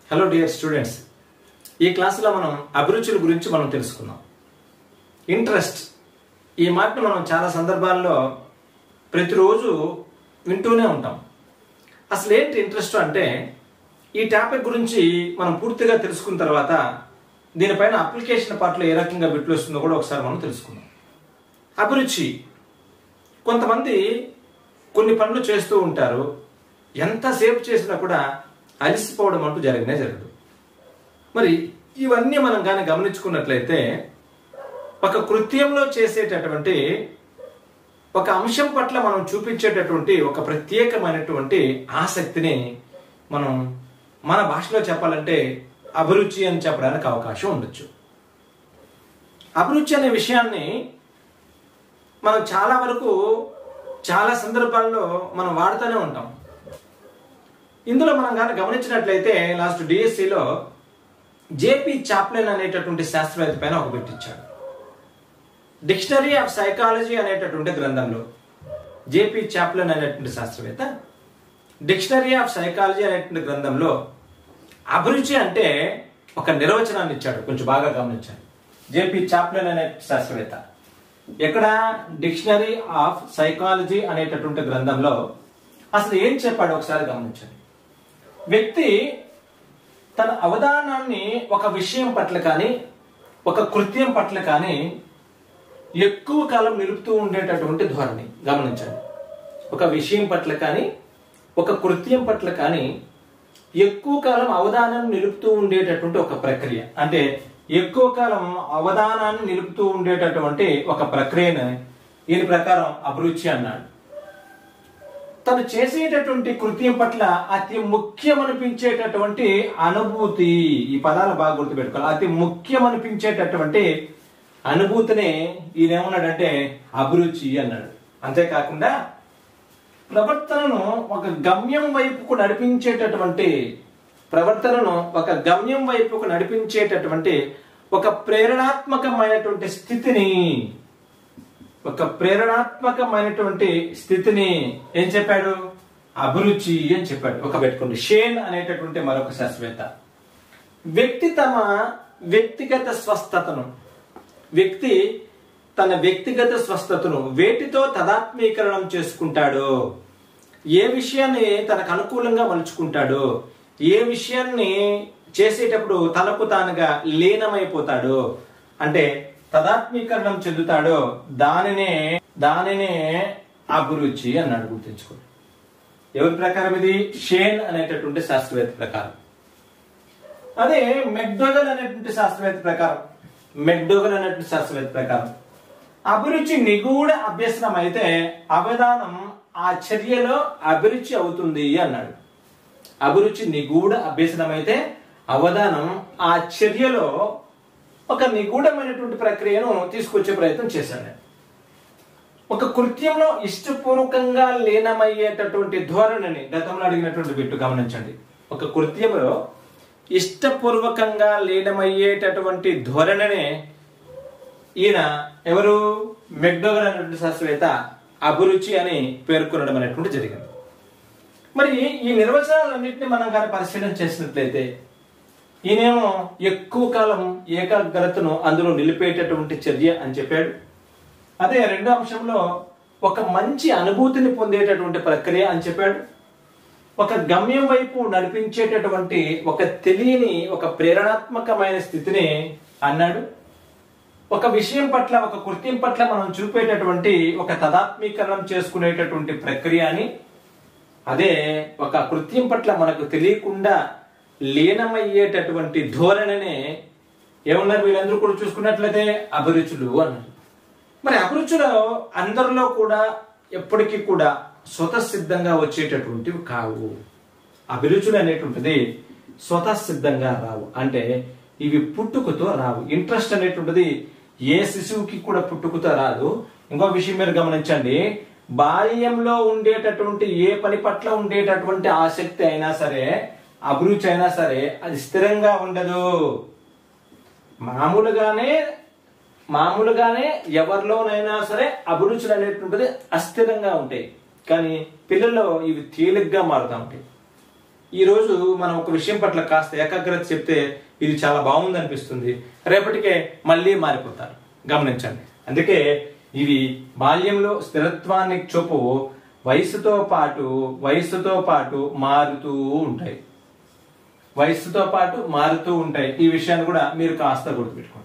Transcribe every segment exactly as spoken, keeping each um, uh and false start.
Hello dear students, ఈ క్లాసులో మనం అభిరుచుల గురించి మనం తెలుసుకుందాం. ఇంట్రెస్ట్ ఈ మాటను మనం చాలా సందర్భాల్లో ప్రతిరోజు వింటూనే ఉంటాం. అసలు ఏంటి ఇంట్రెస్ట్ అంటే, ఈ టాపిక్ గురించి మనం పూర్తిగా తెలుసుకున్న తర్వాత దీనిపైన అప్లికేషన్ పార్ట్లో ఏ రకంగా బిట్లు వస్తుందో కూడా ఒకసారి మనం తెలుసుకుందాం. అభిరుచి, కొంతమంది కొన్ని పనులు చేస్తూ ఉంటారు, ఎంతసేపు చేసినా కూడా అలిసిపోవడం అంటూ జరగనే జరగదు. మరి ఇవన్నీ మనం కానీ గమనించుకున్నట్లయితే, ఒక కృత్యంలో చేసేటటువంటి ఒక అంశం పట్ల మనం చూపించేటటువంటి ఒక ప్రత్యేకమైనటువంటి ఆసక్తిని మనం మన భాషలో చెప్పాలంటే అభిరుచి అని చెప్పడానికి అవకాశం ఉండొచ్చు. అభిరుచి అనే విషయాన్ని మనం చాలా వరకు చాలా సందర్భాల్లో మనం వాడుతూనే ఉంటాం. ఇందులో మనం కానీ గమనించినట్లయితే లాస్ట్ డిఎస్సిలో జేపీ చాప్లిన్ అనేటటువంటి శాస్త్రవేత్త పైన ఒక బిట్ ఇచ్చాడు. డిక్షనరీ ఆఫ్ సైకాలజీ అనేటటువంటి గ్రంథంలో జేపీ చాప్లిన్ అనేటువంటి శాస్త్రవేత్త డిక్షనరీ ఆఫ్ సైకాలజీ అనేటువంటి గ్రంథంలో అభిరుచి అంటే ఒక నిర్వచనాన్ని ఇచ్చాడు. కొంచెం బాగా గమనించాలి. జేపీ చాప్లిన్ అనే శాస్త్రవేత్త ఎక్కడ డిక్షనరీ ఆఫ్ సైకాలజీ అనేటటువంటి గ్రంథంలో అసలు ఏం చెప్పాడు ఒకసారి గమనించండి. వ్యక్తి తన అవధానాన్ని ఒక విషయం పట్ల కానీ ఒక కృత్యం పట్ల కానీ ఎక్కువ కాలం నిలుపుతూ ఉండేటటువంటి ధోరణి గమనించండి. ఒక విషయం పట్ల కానీ ఒక కృత్యం పట్ల కానీ ఎక్కువ కాలం అవధానాన్ని నిలుపుతూ ఉండేటటువంటి ఒక ప్రక్రియ, అంటే ఎక్కువ కాలం అవధానాన్ని నిలుపుతూ ఉండేటటువంటి ఒక ప్రక్రియను దీని ప్రకారం అభిరుచి అన్నాడు. తను చేసేటటువంటి కృత్యం పట్ల అతి ముఖ్యం అనిపించేటటువంటి అనుభూతి, ఈ పదాలు బాగా గుర్తుపెట్టుకోవాలి. అతి ముఖ్యం అనిపించేటటువంటి అనుభూతిని ఈయన ఏమన్నాడంటే అభిరుచి అన్నాడు. అంతేకాకుండా ప్రవర్తనను ఒక గమ్యం వైపుకు నడిపించేటటువంటి ప్రవర్తనను ఒక గమ్యం వైపుకు నడిపించేటటువంటి ఒక ప్రేరణాత్మకమైనటువంటి స్థితిని ఒక ప్రేరణాత్మకమైనటువంటి స్థితిని ఏం చెప్పాడు? అభిరుచి అని చెప్పాడు. ఒక పెట్టుకోండి. షేన్ అనేటటువంటి మరొక శాస్త్రవేత్త వ్యక్తి తమ వ్యక్తిగత స్వస్థతను వ్యక్తి తన వ్యక్తిగత స్వస్థతను వేటితో తదాత్మీకరణం చేసుకుంటాడో, ఏ విషయాన్ని తనకు అనుకూలంగా మలుచుకుంటాడో, ఏ విషయాన్ని చేసేటప్పుడు తనకు తానుగా లీనమైపోతాడో, అంటే తదాత్మీకరణం చెందుతాడో దానినే దానినే అభిరుచి అన్నాడు. గుర్తుంచుకోండి. ఎవరి ప్రకారం ఇది? షేన్ అనేటటువంటి శాస్త్రవేత్త ప్రకారం. అదే మెక్డోగల్ అనేటువంటి శాస్త్రవేత్త ప్రకారం మెక్డోగల్ అనేటువంటి శాస్త్రవేత్త ప్రకారం అభిరుచి నిగూఢ అభ్యసనం అయితే అవధానం ఆ చర్యలో అభిరుచి అవుతుంది అన్నాడు. అభిరుచి నిగూఢ అభ్యసనం అయితే అవధానం ఆ చర్యలో ఒక నిగూఢమైనటువంటి ప్రక్రియను తీసుకొచ్చే ప్రయత్నం చేశాడు. ఒక కృత్యంలో ఇష్టపూర్వకంగా లీనమయ్యేటటువంటి ధోరణిని గతంలో అడిగినటువంటి బిట్టు గమనించండి. ఒక కృత్యంలో ఇష్టపూర్వకంగా లీనమయ్యేటటువంటి ధోరణిని ఈయన ఎవరు? మెక్డోగల్ అనేటువంటి శాస్త్రవేత్త అభిరుచి అని పేర్కొనడం అనేటువంటి జరిగింది. మరి ఈ నిర్వచనాలన్నింటినీ మనం కానీ పరిశీలన చేసినట్లయితే ఈయనేమో ఎక్కువ కాలం ఏకాగ్రతను అందులో నిలిపేటటువంటి చర్య అని చెప్పాడు. అదే రెండో అంశంలో ఒక మంచి అనుభూతిని పొందేటటువంటి ప్రక్రియ అని చెప్పాడు. ఒక గమ్యం వైపు నడిపించేటటువంటి ఒక తెలియని ఒక ప్రేరణాత్మకమైన స్థితిని అన్నాడు. ఒక విషయం పట్ల ఒక కృత్యం పట్ల మనం చూపేటటువంటి ఒక తదాత్మీకరణం చేసుకునేటటువంటి ప్రక్రియ అని, అదే ఒక కృత్యం పట్ల మనకు తెలియకుండా లీనమయ్యేటటువంటి ధోరణిని ఏమన్నారు వీళ్ళందరూ కూడా చూసుకున్నట్లయితే అభిరుచులు అన్నారు. మరి అభిరుచులు అందరిలో కూడా ఎప్పటికీ కూడా స్వతసిద్ధంగా వచ్చేటటువంటివి కావు. అభిరుచులు అనేటువంటిది స్వతసిద్ధంగా రావు, అంటే ఇవి పుట్టుకతో రావు. ఇంట్రెస్ట్ అనేటువంటిది ఏ శిశువుకి కూడా పుట్టుకతో రాదు. ఇంకో విషయం మీరు గమనించండి, బాల్యంలో ఉండేటటువంటి ఏ పని పట్ల ఉండేటటువంటి ఆసక్తి అయినా సరే, అభిరుచి అయినా సరే, అది స్థిరంగా ఉండదు. మామూలుగానే మామూలుగానే ఎవరిలోనైనా సరే అభిరుచులు అనేటువంటిది అస్థిరంగా ఉంటాయి, కానీ పిల్లల్లో ఇవి తేలిగ్గా మారుతూ ఉంటాయి. ఈరోజు మనం ఒక విషయం పట్ల కాస్త ఏకాగ్రత చెప్తే ఇది చాలా బాగుంది అనిపిస్తుంది, రేపటికే మళ్ళీ మారిపోతారు. గమనించండి. అందుకే ఇవి బాల్యంలో స్థిరత్వాన్ని చూపు వయసుతో పాటు వయసుతో పాటు మారుతూ ఉంటాయి. వయసుతో పాటు మారుతూ ఉంటాయి. ఈ విషయాన్ని కూడా మీరు కాస్త గుర్తుపెట్టుకోండి.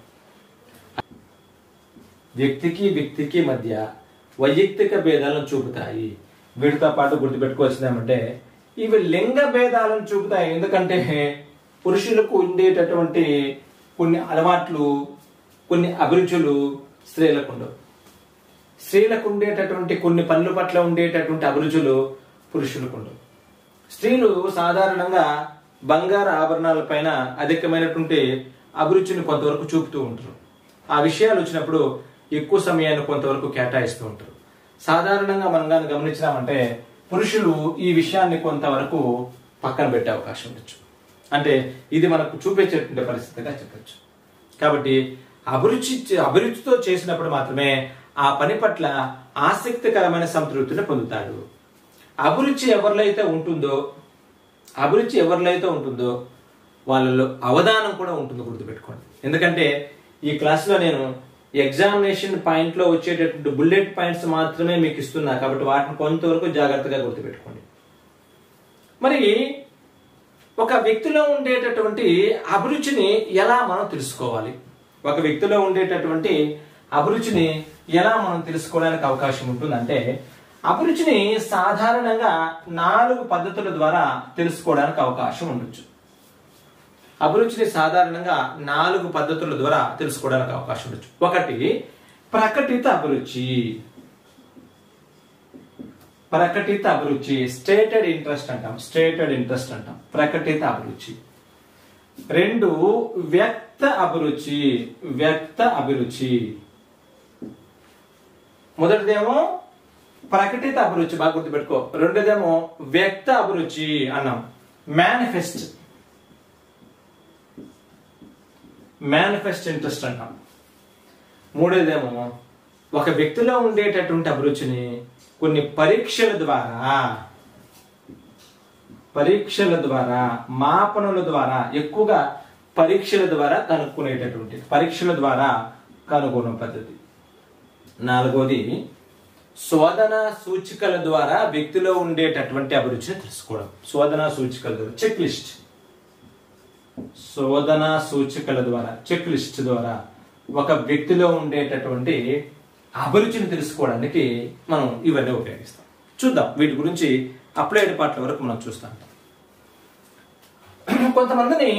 వ్యక్తికి వ్యక్తికి మధ్య వైయక్తిక భేదాలను చూపుతాయి. వీటితో పాటు గుర్తుపెట్టుకోవాల్సింది ఏమంటే ఇవి లింగ భేదాలను చూపుతాయి. ఎందుకంటే పురుషులకు ఉండేటటువంటి కొన్ని అలవాట్లు, కొన్ని అభిరుచులు స్త్రీలకు ఉండవు. స్త్రీలకు ఉండేటటువంటి కొన్ని పనుల పట్ల ఉండేటటువంటి అభిరుచులు పురుషులకు ఉండవు. స్త్రీలు సాధారణంగా బంగారు ఆభరణాల పైన అధికమైనటువంటి అభిరుచిని కొంతవరకు చూపుతూ ఉంటారు. ఆ విషయాలు వచ్చినప్పుడు ఎక్కువ సమయాన్ని కొంతవరకు కేటాయిస్తూ ఉంటారు. సాధారణంగా మనం కానీ గమనించినామంటే పురుషులు ఈ విషయాన్ని కొంతవరకు పక్కన పెట్టే అవకాశం ఉండొచ్చు. అంటే ఇది మనకు చూపించేటువంటి పరిస్థితిగా చెప్పచ్చు. కాబట్టి అభిరుచి అభిరుచితో చేసినప్పుడు మాత్రమే ఆ పని పట్ల ఆసక్తికరమైన సంతృప్తిని పొందుతాడు. అభిరుచి ఎవరిలో అయితే ఉంటుందో అభిరుచి ఎవరిలో అయితే ఉంటుందో వాళ్ళలో అవధానం కూడా ఉంటుంది. గుర్తుపెట్టుకోండి. ఎందుకంటే ఈ క్లాస్లో నేను ఎగ్జామినేషన్ పాయింట్లో వచ్చేటటువంటి బుల్లెట్ పాయింట్స్ మాత్రమే మీకు ఇస్తున్నా కాబట్టి వాటిని కొంతవరకు జాగ్రత్తగా గుర్తుపెట్టుకోండి. మరి ఒక వ్యక్తిలో ఉండేటటువంటి అభిరుచిని ఎలా మనం తెలుసుకోవాలి? ఒక వ్యక్తిలో ఉండేటటువంటి అభిరుచిని ఎలా మనం తెలుసుకోవడానికి అవకాశం ఉంటుందంటే అభిరుచిని సాధారణంగా నాలుగు పద్ధతుల ద్వారా తెలుసుకోవడానికి అవకాశం ఉండొచ్చు. అభిరుచిని సాధారణంగా నాలుగు పద్ధతుల ద్వారా తెలుసుకోవడానికి అవకాశం ఉండొచ్చు. ఒకటి ప్రకటిత అభిరుచి. ప్రకటిత అభిరుచి స్టేటెడ్ ఇంట్రెస్ట్ అంటాం. స్టేటెడ్ ఇంట్రెస్ట్ అంటాం ప్రకటిత అభిరుచి. రెండు వ్యక్త అభిరుచి. వ్యక్త అభిరుచి. మొదటిదేమో ప్రకటిత అభిరుచి, బాగా గుర్తుపెట్టుకో. రెండోదేమో వ్యక్త అభిరుచి అన్నాం, మేనిఫెస్ట్ మేనిఫెస్ట్ ఇంట్రెస్ట్ అంటాం. మూడోదేమో ఒక వ్యక్తిలో ఉండేటటువంటి అభిరుచిని కొన్ని పరీక్షల ద్వారా పరీక్షల ద్వారా మాపనల ద్వారా ఎక్కువగా పరీక్షల ద్వారా కనుక్కునేటటువంటి పరీక్షల ద్వారా కనుగొనే పద్ధతి. నాలుగోది శోధన సూచికల ద్వారా వ్యక్తిలో ఉండేటటువంటి అభిరుచిని తెలుసుకోవడం. శోధన సూచికల ద్వారా చెక్ లిస్ట్ శోధన సూచికల ద్వారా చెక్ లిస్ట్ ద్వారా ఒక వ్యక్తిలో ఉండేటటువంటి అభిరుచిని తెలుసుకోవడానికి మనం ఇవన్నీ ఉపయోగిస్తాం. చూద్దాం వీటి గురించి అప్లైడ్ పార్ట్ల వరకు మనం చూస్తాం. కొంతమందిని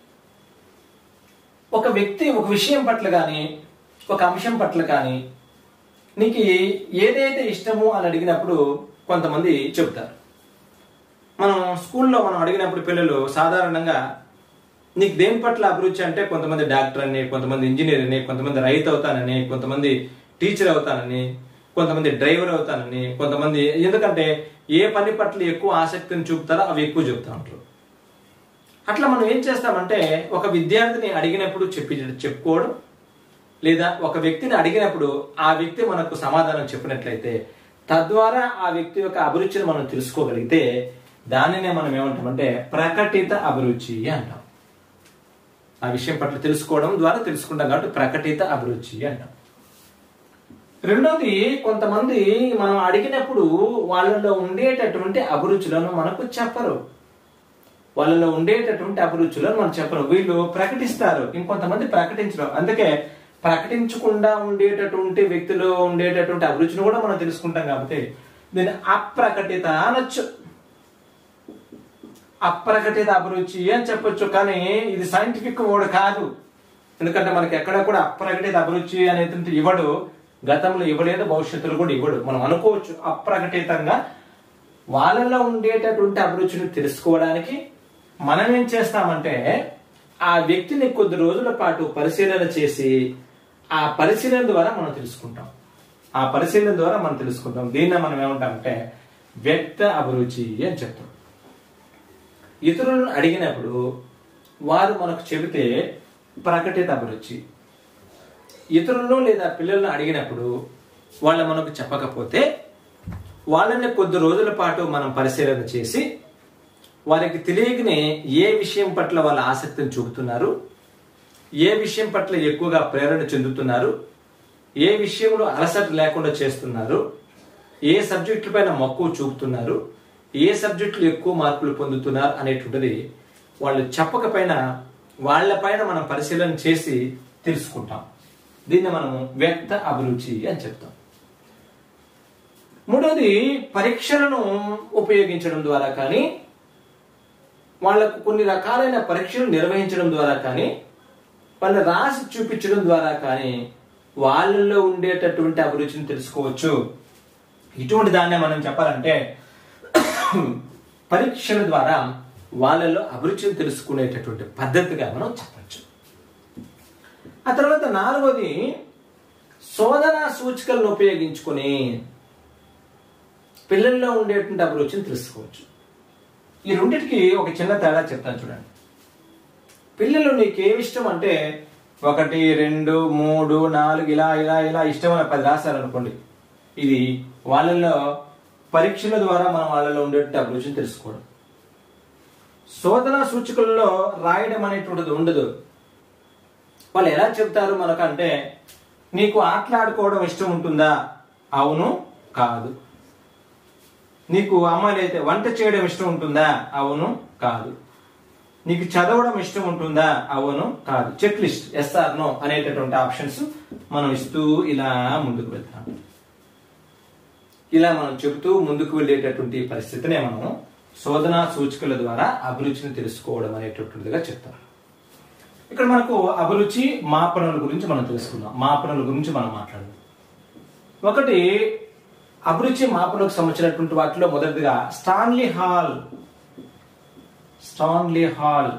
ఒక వ్యక్తి ఒక విషయం పట్ల కానీ ఒక అంశం పట్ల కానీ నీకు ఏదైతే ఇష్టమో అని అడిగినప్పుడు కొంతమంది చెబుతారు. మనం స్కూల్లో మనం అడిగినప్పుడు పిల్లలు సాధారణంగా నీకు దేని పట్ల అభిరుచి అంటే కొంతమంది డాక్టర్ అని, కొంతమంది ఇంజనీర్ అని, కొంతమంది రైతు అవుతానని, కొంతమంది టీచర్ అవుతానని, కొంతమంది డ్రైవర్ అవుతానని, కొంతమంది ఎందుకంటే ఏ పని పట్ల ఎక్కువ ఆసక్తిని చూపుతారో అవి ఎక్కువ చెప్తా ఉంటారు. అట్లా మనం ఏం చేస్తామంటే ఒక విద్యార్థిని అడిగినప్పుడు చెప్పి చెప్పుకోవడం, లేదా ఒక వ్యక్తిని అడిగినప్పుడు ఆ వ్యక్తి మనకు సమాధానం చెప్పినట్లయితే తద్వారా ఆ వ్యక్తి యొక్క అభిరుచిని మనం తెలుసుకోగలిగితే దానినే మనం ఏమంటామంటే ప్రకటిత అభిరుచి అంటాం. ఆ విషయం పట్ల తెలుసుకోవడం ద్వారా తెలుసుకుంటాం కాబట్టి ప్రకటిత అభిరుచి అంటాం. రెండోది కొంతమంది మనం అడిగినప్పుడు వాళ్ళలో ఉండేటటువంటి అభిరుచులను మనకు చెప్పరు. వాళ్ళలో ఉండేటటువంటి అభిరుచులను మనం చెప్పరు. వీళ్ళు ప్రకటిస్తారు, ఇంకొంతమంది ప్రకటించరు. అందుకే ప్రకటించకుండా ఉండేటటువంటి వ్యక్తిలో ఉండేటటువంటి అభిరుచిని కూడా మనం తెలుసుకుంటాం కాబట్టి దీన్ని అప్రకటిత అనొచ్చు. అప్రకటిత అభిరుచి అని చెప్పొచ్చు. కానీ ఇది సైంటిఫిక్ వర్డ్ కాదు. ఎందుకంటే మనకి ఎక్కడ కూడా అప్రకటిత అభిరుచి అనేది ఇవ్వడు. గతంలో ఇవ్వలేదు, భవిష్యత్తులో కూడా ఇవ్వడు. మనం అనుకోవచ్చు అప్రకటితంగా వాళ్ళలో ఉండేటటువంటి అభిరుచిని తెలుసుకోవడానికి మనం ఏం చేస్తామంటే ఆ వ్యక్తిని కొద్ది రోజుల పాటు పరిశీలన చేసి ఆ పరిశీలన ద్వారా మనం తెలుసుకుంటాం. ఆ పరిశీలన ద్వారా మనం తెలుసుకుంటాం. దీన్ని మనం ఏమంటామంటే వ్యక్త అభిరుచి అని చెప్తాం. ఇతరులను అడిగినప్పుడు వారు మనకు చెబితే ప్రకటిత అభిరుచి. ఇతరులను లేదా పిల్లలను అడిగినప్పుడు వాళ్ళు మనకు చెప్పకపోతే వాళ్ళని కొద్ది రోజుల పాటు మనం పరిశీలన చేసి వారికి తెలియకనే ఏ విషయం పట్ల వాళ్ళ ఆసక్తిని చూపుతున్నారు, ఏ విషయం పట్ల ఎక్కువగా ప్రేరణ చెందుతున్నారు, ఏ విషయంలో అలసట లేకుండా చేస్తున్నారు, ఏ సబ్జెక్టుల పైన మక్కువ చూపుతున్నారు, ఏ సబ్జెక్టులు ఎక్కువ మార్కులు పొందుతున్నారు అనేటువంటిది వాళ్ళు చెప్పకపోయినా వాళ్ళ పైన మనం పరిశీలన చేసి తెలుసుకుంటాం. దీన్ని మనం వ్యక్త అభిరుచి అని చెప్తాం. మూడోది, పరీక్షలను ఉపయోగించడం ద్వారా కానీ, వాళ్లకు కొన్ని రకాలైన పరీక్షలు నిర్వహించడం ద్వారా కానీ, వాళ్ళని రాసి చూపించడం ద్వారా కానీ వాళ్ళల్లో ఉండేటటువంటి అభిరుచిని తెలుసుకోవచ్చు. ఇటువంటి దాన్నే మనం చెప్పాలంటే పరీక్షల ద్వారా వాళ్ళలో అభిరుచిని తెలుసుకునేటటువంటి పద్ధతిగా మనం చెప్పచ్చు. ఆ తర్వాత నాలుగోది, శోధనా సూచికలను ఉపయోగించుకొని పిల్లల్లో ఉండేటువంటి అభిరుచిని తెలుసుకోవచ్చు. ఈ రెండింటికి ఒక చిన్న తేడా చెప్తాను చూడండి. పిల్లలు నీకేమి ఇష్టం అంటే ఒకటి రెండు మూడు నాలుగు ఇలా ఇలా ఇలా ఇష్టమైన పది రాశారనుకోండి, ఇది వాళ్ళలో పరీక్షల ద్వారా మనం వాళ్ళలో ఉండేటువంటి అభిరుచిని తెలుసుకోవడం. శోధనా సూచికల్లో రాయడం అనేటువంటిది ఉండదు. వాళ్ళు ఎలా చెప్తారు మనకంటే, నీకు ఆటలాడుకోవడం ఇష్టం ఉంటుందా? అవును, కాదు. నీకు అమ్మాయిలు అయితే వంట చేయడం ఇష్టం ఉంటుందా? అవును, కాదు. నీకు చదవడం ఇష్టం ఉంటుందా? అవును, కాదు. Check list yes or no అనేటటువంటి ఆప్షన్స్ మనం ఇస్తూ ఇలా ముందుకు వెళ్తాం. ఇలా మనం చెబుతూ ముందుకు వెళ్ళేటటువంటి పరిస్థితినే మనం శోధనా సూచికల ద్వారా అభిరుచిని తెలుసుకోవడం అనేటటువంటిదిగా చెప్తాం. ఇక్కడ మనకు అభిరుచి మాపనల గురించి మనం తెలుసుకుందాం. మాపనల గురించి మనం మాట్లాడదాం. ఒకటి, అభిరుచి మాపనకు సంబంధించినటువంటి వాటిలో మొదటిగా స్టాన్లీ హాల్ స్టాన్లీ హాల్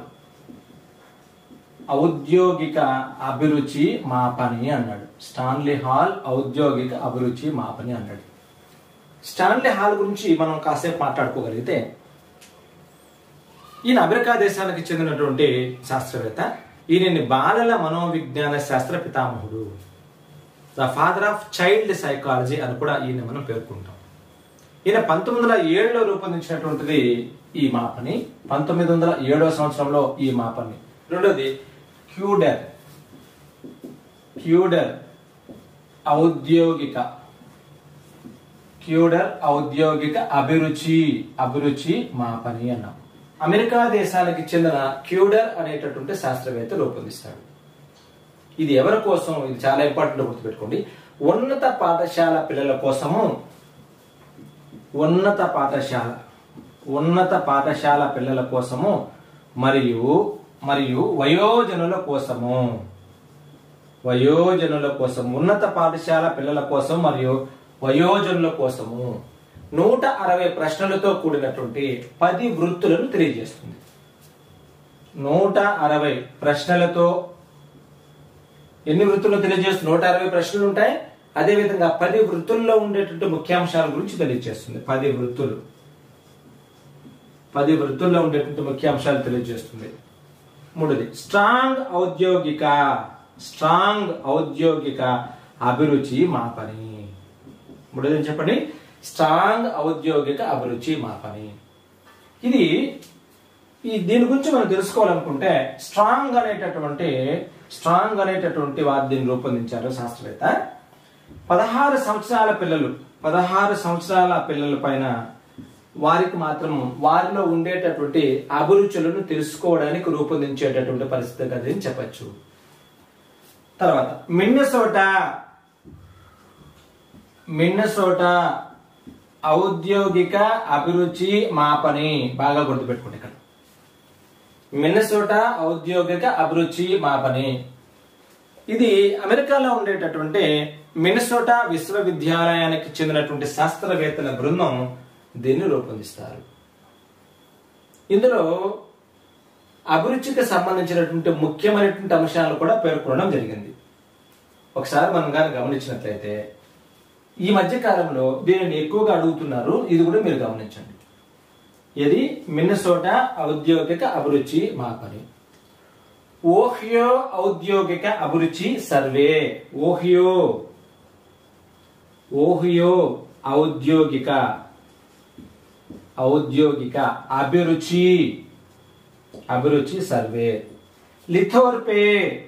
ఔద్యోగిక అభిరుచి మాపని అన్నాడు. స్టాన్లీ హాల్ ఔద్యోగిక అభిరుచి మాపని అన్నాడు. స్టాన్లీ హాల్ గురించి మనం కాసేపు మాట్లాడుకోగలిగితే, ఈయన అమెరికా దేశానికి చెందినటువంటి శాస్త్రవేత్త. ఈయనని బాలల మనోవిజ్ఞాన శాస్త్ర పితామహుడు, the father of child psychology అని కూడా ఈయన మనం పేర్కొంటాం. ఈయన పంతొమ్మిది వందల ఏడులో రూపొందించినటువంటిది ఈ మాపని. పంతొమ్మిది వందల ఏడవ సంవత్సరంలో ఈ మాపని. రెండోది క్యూడర్ క్యూడర్ ఔద్యోగిక క్యూడర్ ఔద్యోగిక అభిరుచి అభిరుచి మాపని అన్నాం. అమెరికా దేశానికి చెందిన క్యూడర్ అనేటటువంటి శాస్త్రవేత్త రూపొందిస్తాడు. ఇది ఎవరి కోసం? ఇది చాలా ఇంపార్టెంట్, గుర్తుపెట్టుకోండి. ఉన్నత పాఠశాల పిల్లల కోసము, ఉన్నత పాఠశాల ఉన్నత పాఠశాల పిల్లల కోసము మరియు మరియు వయోజనుల కోసము వయోజనుల కోసం ఉన్నత పాఠశాల పిల్లల కోసం మరియు వయోజనుల కోసము నూట అరవై ప్రశ్నలతో కూడినటువంటి పది వృత్తులను తెలియజేస్తుంది. నూట అరవై ప్రశ్నలతో ఎన్ని వృత్తులను తెలియజేస్తుంది? నూట అరవై ప్రశ్నలు ఉంటాయి. అదేవిధంగా పది వృత్తుల్లో ఉండేటువంటి ముఖ్యాంశాల గురించి తెలియజేస్తుంది. పది వృత్తులు పది వృత్తుల్లో ఉండేటువంటి ముఖ్యాంశాలు తెలియజేస్తుంది. మూడోది స్ట్రాంగ్ ఔద్యోగిక స్ట్రాంగ్ ఔద్యోగిక అభిరుచి మాపని. మూడోది చెప్పండి, స్ట్రాంగ్ ఔద్యోగిక అభిరుచి మాపని. ఇది ఈ దీని గురించి మనం తెలుసుకోవాలనుకుంటే, స్ట్రాంగ్ అనేటటువంటి స్ట్రాంగ్ అనేటటువంటి వారు దీన్ని రూపొందించారు శాస్త్రవేత్త. పదహారు సంవత్సరాల పిల్లలు పదహారు సంవత్సరాల పిల్లల పైన వారికి మాత్రం వారిలో ఉండేటటువంటి అభిరుచులను తెలుసుకోవడానికి రూపొందించేటటువంటి పరిస్థితి కదా అని చెప్పచ్చు. తర్వాత మిన్నెసోటా మిన్నెసోటా ఔద్యోగిక అభిరుచి మాపని. బాగా గుర్తుపెట్టుకోండి. ఇక్కడ మిన్నెసోటా ఔద్యోగిక అభిరుచి మాపని. ఇది అమెరికాలో ఉండేటటువంటి మిన్నెసోటా విశ్వవిద్యాలయానికి చెందినటువంటి శాస్త్రవేత్తల బృందం దీన్ని రూపొందిస్తారు. ఇందులో అభిరుచికి సంబంధించినటువంటి ముఖ్యమైనటువంటి అంశాలు కూడా పేర్కొనడం జరిగింది. ఒకసారి మనం కానీ గమనించినట్లయితే, ఈ మధ్య కాలంలో దీనిని ఎక్కువగా అడుగుతున్నారు. ఇది కూడా మీరు గమనించండి. ఇది మిన్నెసోటా ఔద్యోగిక అభిరుచి మాపని. ఓహియో ఔద్యోగిక అభిరుచి సర్వే. ఓహియో ఓహియో ఔద్యోగిక ఔద్యోగిక అభిరుచి అభిరుచి సర్వే. లిథోర్పే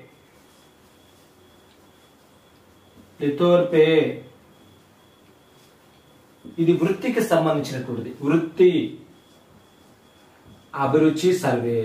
లిథోర్పే ఇది వృత్తికి సంబంధించినటువంటిది. వృత్తి అభిరుచి సర్వే.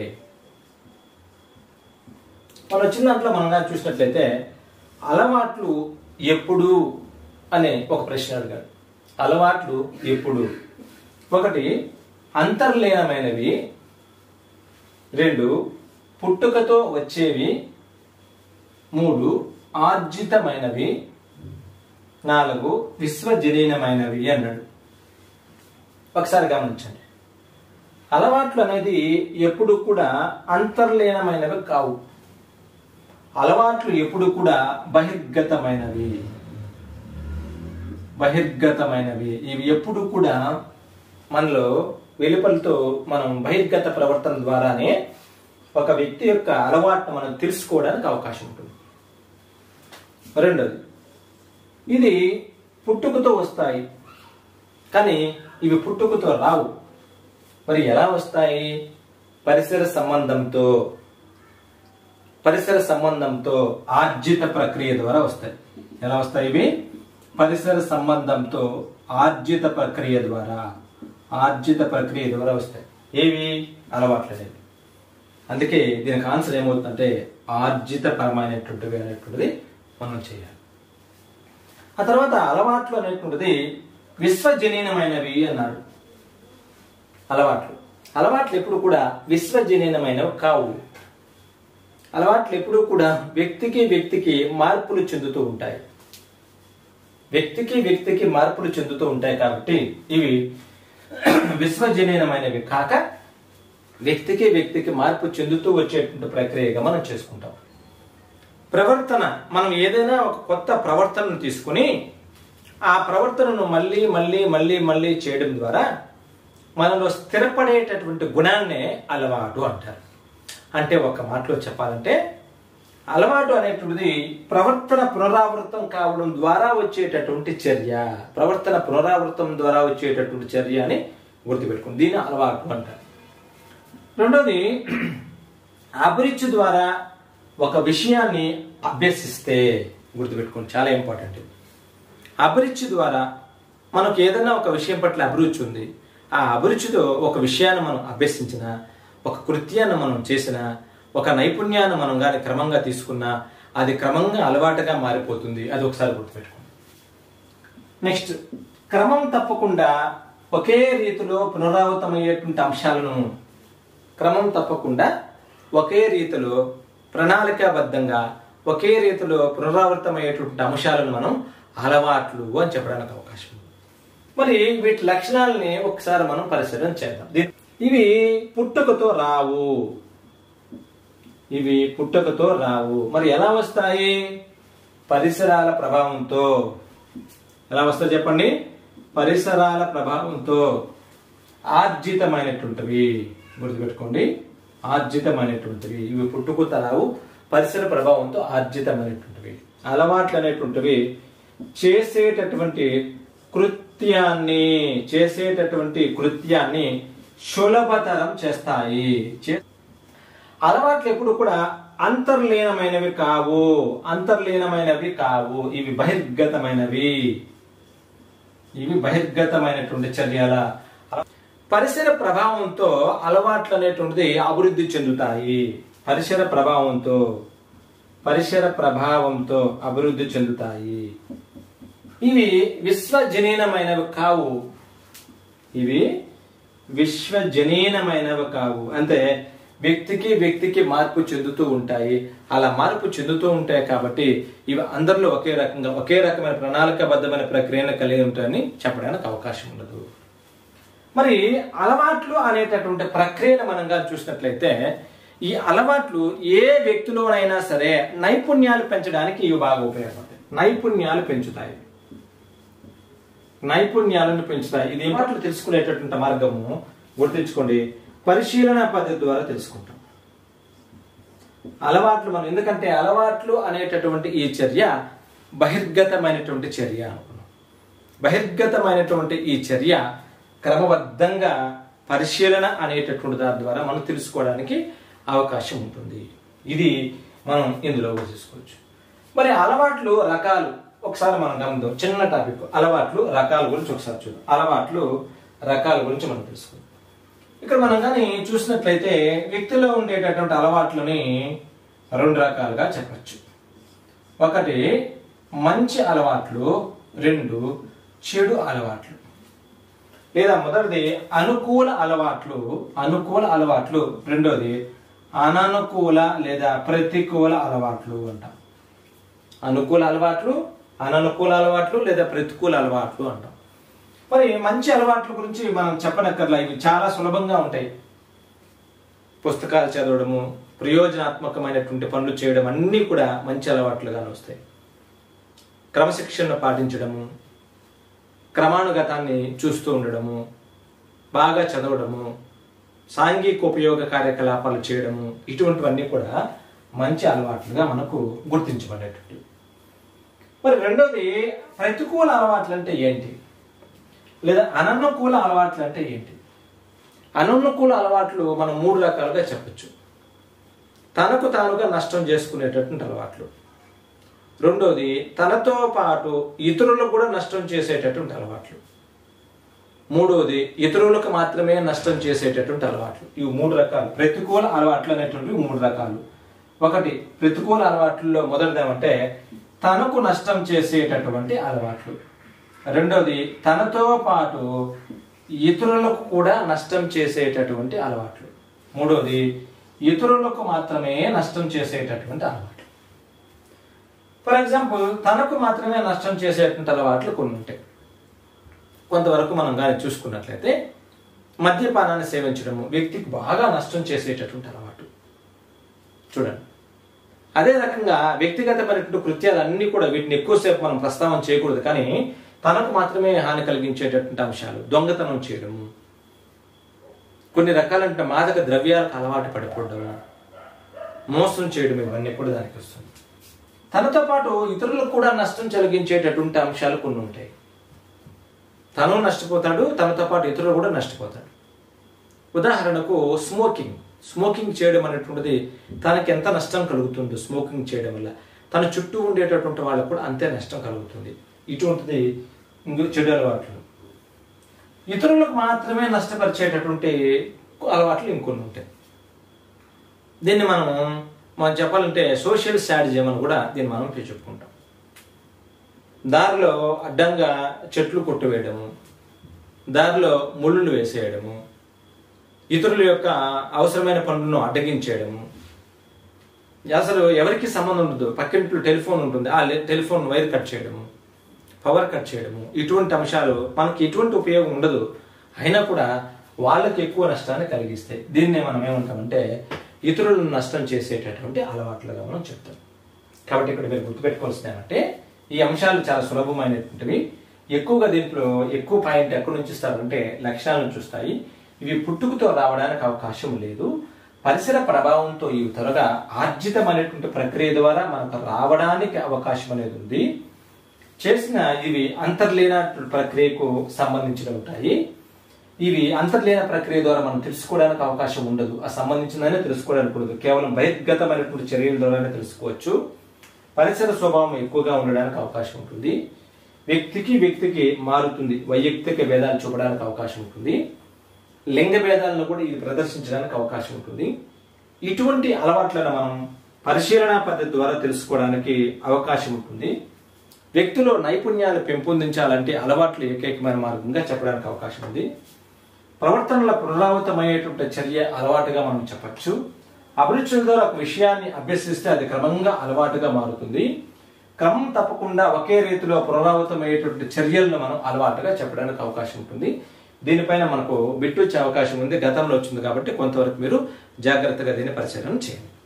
మనం వచ్చిన దాంట్లో మనం చూసినట్లయితే అలవాట్లు ఎప్పుడు అనే ఒక ప్రశ్న అడిగాడు. అలవాట్లు ఎప్పుడు? ఒకటి అంతర్లీనమైనవి, రెండు పుట్టుకతో వచ్చేవి, మూడు ఆర్జితమైనవి, నాలుగు విశ్వజనీనమైనవి అన్నాడు. ఒకసారి గమనించండి. అలవాట్లు అనేది ఎప్పుడు కూడా అంతర్లీనమైనవి కావు. అలవాట్లు ఎప్పుడు కూడా బహిర్గతమైనవి బహిర్గతమైనవి ఇవి ఎప్పుడు కూడా మనలో వెలుపలతో మనం బహిర్గత ప్రవర్తన ద్వారానే ఒక వ్యక్తి యొక్క అలవాటును మనం తెలుసుకోవడానికి అవకాశం ఉంటుంది. రెండోది, ఇది పుట్టుకతో వస్తాయి, కానీ ఇవి పుట్టుకతో రావు. మరి ఎలా వస్తాయి? పరిసర సంబంధంతో పరిసర సంబంధంతో ఆర్జిత ప్రక్రియ ద్వారా వస్తాయి. ఎలా వస్తాయి ఇవి? పరిసర సంబంధంతో ఆర్జిత ప్రక్రియ ద్వారా ఆర్జిత ప్రక్రియ ద్వారా వస్తాయి. ఏవి? అలవాట్లు అనేవి. అందుకే దీనికి ఆన్సర్ ఏమవుతుందంటే ఆర్జిత పరమైనటువంటివి అనేటువంటిది మనం చేయాలి. ఆ తర్వాత అలవాట్లు అనేటువంటిది విశ్వజనీనమైనవి అన్నాడు. అలవాట్లు అలవాట్లు ఎప్పుడు కూడా విశ్వజనీనమైనవి కావు. అలవాట్లు ఎప్పుడు కూడా వ్యక్తికి వ్యక్తికి మార్పులు చెందుతూ ఉంటాయి. వ్యక్తికి వ్యక్తికి మార్పులు చెందుతూ ఉంటాయి కాబట్టి ఇవి విశ్వజనీనమైనవి కాక వ్యక్తికి వ్యక్తికి మార్పు చెందుతూ వచ్చేటువంటి ప్రక్రియగా మనం చేసుకుంటాం. ప్రవర్తన, మనం ఏదైనా ఒక కొత్త ప్రవర్తనను తీసుకుని ఆ ప్రవర్తనను మళ్ళీ మళ్ళీ మళ్ళీ మళ్ళీ చేయడం ద్వారా మనలో స్థిరపడేటటువంటి గుణాన్నే అలవాటు అంటారు. అంటే ఒక మాటలో చెప్పాలంటే అలవాటు అనేటువంటిది ప్రవర్తన పునరావృతం కావడం ద్వారా వచ్చేటటువంటి చర్య. ప్రవర్తన పునరావృతం ద్వారా వచ్చేటటువంటి చర్య అని గుర్తుపెట్టుకోండి. దీన్ని అలవాటు అంటారు. రెండోది, అభిరుచి ద్వారా ఒక విషయాన్ని అభ్యసిస్తే, గుర్తుపెట్టుకోండి, చాలా ఇంపార్టెంట్. అభిరుచి ద్వారా మనకు ఏదైనా ఒక విషయం పట్ల అభిరుచి ఉంది, ఆ అభిరుచితో ఒక విషయాన్ని మనం అభ్యసించిన, ఒక కృత్యాన్ని మనం చేసిన, ఒక నైపుణ్యాన్ని మనం కానీ క్రమంగా తీసుకున్నా అది క్రమంగా అలవాటుగా మారిపోతుంది. అది ఒకసారి గుర్తుపెట్టుకోండి. నెక్స్ట్, క్రమం తప్పకుండా ఒకే రీతిలో పునరావృతమయ్యేటువంటి అంశాలను క్రమం తప్పకుండా ఒకే రీతిలో ప్రణాళికాబద్ధంగా ఒకే రీతిలో పునరావృతమయ్యేటువంటి అంశాలను మనం అలవాట్లు అని చెప్పడానికి అవకాశం ఉంది. మరి వీటి లక్షణాలని ఒకసారి మనం పరిశీలన చేద్దాం. ఇవి పుట్టుకతో రావు ఇవి పుట్టుకతో రావు మరి ఎలా వస్తాయి? పరిసరాల ప్రభావంతో. ఎలా వస్తాయి చెప్పండి? పరిసరాల ప్రభావంతో. ఆర్జితమైనటువంటివి, గుర్తుపెట్టుకోండి, ఆర్జితమైనటువంటివి. ఇవి పుట్టుకతో రావు, పరిసర ప్రభావంతో ఆర్జితమైనటువంటివి. అలవాట్లు అనేటువంటివి చేసేటటువంటి కృత్యాన్ని చేసేటటువంటి కృత్యాన్ని సులభతరం చేస్తాయి. అలవాట్లు ఎప్పుడు కూడా అంతర్లీనమైనవి కావు అంతర్లీనమైనవి కావు ఇవి బహిర్గతమైనవి ఇవి బహిర్గతమైనటువంటి చర్యల. పరిసర ప్రభావంతో అలవాట్లు అనేటువంటిది అభివృద్ధి చెందుతాయి. పరిసర ప్రభావంతో పరిసర ప్రభావంతో అభివృద్ధి చెందుతాయి. ఇవి విశ్వజనీనమైనవి కావు ఇవి విశ్వజనీనమైనవి కావు అంటే వ్యక్తికి వ్యక్తికి మార్పు చెందుతూ ఉంటాయి. అలా మార్పు చెందుతూ ఉంటాయి కాబట్టి ఇవి అందరిలో ఒకే రకంగా ఒకే రకమైన ప్రణాళికాబద్ధమైన ప్రక్రియను కలిగి ఉంటాయని చెప్పడానికి అవకాశం ఉండదు. మరి అలవాట్లు అనేటటువంటి ప్రక్రియను మనం కానీ చూసినట్లయితే ఈ అలవాట్లు ఏ వ్యక్తిలోనైనా సరే నైపుణ్యాలు పెంచడానికి ఇవి బాగా ఉపయోగపడతాయి. నైపుణ్యాలు పెంచుతాయి నైపుణ్యాలను పెంచుతాయి. ఇది అలవాట్లు తెలుసుకునేటటువంటి మార్గము గుర్తుంచుకోండి, పరిశీలన పద్ధతి ద్వారా తెలుసుకుంటాం. అలవాట్లు మనం ఎందుకంటే అలవాట్లు అనేటటువంటి ఈ చర్య బహిర్గతమైనటువంటి చర్య అనుకున్నాం. బహిర్గతమైనటువంటి ఈ చర్య క్రమబద్ధంగా పరిశీలన అనేటటువంటి దాని ద్వారా మనం తెలుసుకోవడానికి అవకాశం ఉంటుంది. ఇది మనం ఇందులో తీసుకోవచ్చు. మరి అలవాట్లు రకాలు ఒకసారి మనం గమనిద్దాం. చిన్న టాపిక్ అలవాట్లు రకాల గురించి ఒకసారి చూద్దాం. అలవాట్లు రకాల గురించి మనం తెలుసుకుందాం. ఇక్కడ మనం కానీ చూసినట్లయితే వ్యక్తిలో ఉండేటటువంటి అలవాట్లని రెండు రకాలుగా చెప్పచ్చు. ఒకటి మంచి అలవాట్లు, రెండు చెడు అలవాట్లు. లేదా మొదటిది అనుకూల అలవాట్లు, అనుకూల అలవాట్లు, రెండోది అననుకూల లేదా ప్రతికూల అలవాట్లు అంటాం. అనుకూల అలవాట్లు, అననుకూల అలవాట్లు లేదా ప్రతికూల అలవాట్లు అంటాం. మరి మంచి అలవాట్ల గురించి మనం చెప్పనక్కర్లా, ఇవి చాలా సులభంగా ఉంటాయి. పుస్తకాలు చదవడము, ప్రయోజనాత్మకమైనటువంటి పనులు చేయడం అన్నీ కూడా మంచి అలవాట్లుగానే వస్తాయి. క్రమశిక్షణను పాటించడము, క్రమానుగతాన్ని చూస్తూ ఉండడము, బాగా చదవడము, సాంఘిక ఉపయోగ కార్యకలాపాలు చేయడము, ఇటువంటివన్నీ కూడా మంచి అలవాట్లుగా మనకు గుర్తించబడేటట్టు. మరి రెండోది ప్రతికూల అలవాట్లు అంటే ఏంటి, లేదా అననుకూల అలవాట్లు అంటే ఏంటి? అననుకూల అలవాట్లు మనం మూడు రకాలుగా చెప్పచ్చు. తనకు తానుగా నష్టం చేసుకునేటటువంటి అలవాట్లు, రెండోది తనతో పాటు ఇతరులకు కూడా నష్టం చేసేటటువంటి అలవాట్లు, మూడోది ఇతరులకు మాత్రమే నష్టం చేసేటటువంటి అలవాట్లు. ఇవి మూడు రకాలు ప్రతికూల అలవాట్లు అనేటువంటివి మూడు రకాలు. ఒకటి ప్రతికూల అలవాట్లలో మొదటిది ఏమంటే తనకు నష్టం చేసేటటువంటి అలవాట్లు, రెండోది తనతో పాటు ఇతరులకు కూడా నష్టం చేసేటటువంటి అలవాట్లు, మూడోది ఇతరులకు మాత్రమే నష్టం చేసేటటువంటి అలవాట్లు. ఫర్ ఎగ్జాంపుల్ తనకు మాత్రమే నష్టం చేసేటువంటి అలవాట్లు కొన్ని ఉంటాయి. కొంతవరకు మనం కానీ చూసుకున్నట్లయితే మద్యపానాన్ని సేవించడము వ్యక్తికి బాగా నష్టం చేసేటటువంటి అలవాటు. చూడండి, అదే రకంగా వ్యక్తిగతమైనటువంటి కృత్యాలు అన్నీ కూడా వీటిని ఎక్కువసేపు మనం ప్రస్తావన చేయకూడదు, కానీ తనకు మాత్రమే హాని కలిగించేటటువంటి అంశాలు దొంగతనం చేయడము, కొన్ని రకాలంటే మాదక ద్రవ్యాలకు అలవాటు పడిపోవడము, మోసం చేయడం, ఇవన్నీ కూడా దానికి వస్తుంది. తనతో పాటు ఇతరులకు కూడా నష్టం కలిగించేటటువంటి అంశాలు కొన్ని ఉంటాయి. తను నష్టపోతాడు, తనతో పాటు ఇతరులు కూడా నష్టపోతాడు. ఉదాహరణకు స్మోకింగ్ స్మోకింగ్ చేయడం అనేటువంటిది తనకి ఎంత నష్టం కలుగుతుందో స్మోకింగ్ చేయడం వల్ల తన చుట్టూ ఉండేటటువంటి వాళ్ళకు కూడా అంతే నష్టం కలుగుతుంది. ఇటువంటిది ఇంకో చెడు అలవాట్లు. ఇతరులకు మాత్రమే నష్టపరిచేటటువంటి అలవాట్లు ఇంకొన్ని ఉంటాయి. దీన్ని మనం మనం చెప్పాలంటే సోషల్ శాడిజం అని కూడా దీన్ని మనం చెప్పుకుంటాం. దారిలో అడ్డంగా చెట్లు కొట్టువేయడము, దారిలో ముళ్ళులు వేసేయడము, ఇతరుల యొక్క అవసరమైన పనులను అడ్డగించేయడము, అసలు ఎవరికి సంబంధం ఉండదు, పక్కింట్లో టెలిఫోన్ ఉంటుంది, ఆ టెలిఫోన్ వైర్ కట్ చేయడము, పవర్ కట్ చేయడము, ఇటువంటి అంశాలు మనకి ఎటువంటి ఉపయోగం ఉండదు, అయినా కూడా వాళ్ళకి ఎక్కువ నష్టాన్ని కలిగిస్తాయి. దీన్నే మనం ఏమంటామంటే ఇతరులను నష్టం చేసేటటువంటి అలవాట్లుగా మనం చెప్తాం. కాబట్టి ఇక్కడ మీరు గుర్తుపెట్టుకోవాల్సింది ఏమంటే ఈ అంశాలు చాలా సులభమైనటువంటివి. ఎక్కువగా దీంట్లో ఎక్కువ పాయింట్ ఎక్కడి నుంచి ఇస్తారంటే లక్షణాలను చూస్తాయి. ఇవి పుట్టుకతో రావడానికి అవకాశం లేదు, పరిసర ప్రభావంతో ఇవి త్వరగా ఆర్జితమైనటువంటి ప్రక్రియ ద్వారా మనకు రావడానికి అవకాశం అనేది ఉంది. చేసిన ఇవి అంతర్లీన ప్రక్రియకు సంబంధించి ఉంటాయి. ఇవి అంతర్లీన ప్రక్రియ ద్వారా మనం తెలుసుకోవడానికి అవకాశం ఉండదు, ఆ సంబంధించిందనే తెలుసుకోవడానికి ఉండదు, కేవలం బహిర్గతమైనటువంటి చర్యల ద్వారానే తెలుసుకోవచ్చు. పరిసర స్వభావం ఎక్కువగా ఉండడానికి అవకాశం ఉంటుంది. వ్యక్తికి వ్యక్తికి మారుతుంది, వైయక్తిక భేదాలు చూపడానికి అవకాశం ఉంటుంది. లింగ భేదాలను కూడా ఇది ప్రదర్శించడానికి అవకాశం ఉంటుంది. ఇటువంటి అలవాట్లను మనం పరిశీలన పద్ధతి ద్వారా తెలుసుకోవడానికి అవకాశం ఉంటుంది. వ్యక్తిలో నైపుణ్యాలు పెంపొందించాలంటే అలవాట్లు ఏకైకమైన మార్గంగా చెప్పడానికి అవకాశం ఉంది. ప్రవర్తనల పునరావృతమయ్యేటువంటి చర్య అలవాటుగా మనం చెప్పచ్చు. అభిరుచుల ద్వారా ఒక విషయాన్ని అభ్యసిస్తే అది క్రమంగా అలవాటుగా మారుతుంది. క్రమం తప్పకుండా ఒకే రీతిలో పునరావృతమయ్యేటువంటి చర్యలను మనం అలవాటుగా చెప్పడానికి అవకాశం ఉంటుంది. దీనిపైన మనకు బిట్టు వచ్చే అవకాశం ఉంది, గతంలో వచ్చింది కాబట్టి కొంతవరకు మీరు జాగ్రత్తగా దీన్ని పరిశీలన చేయండి.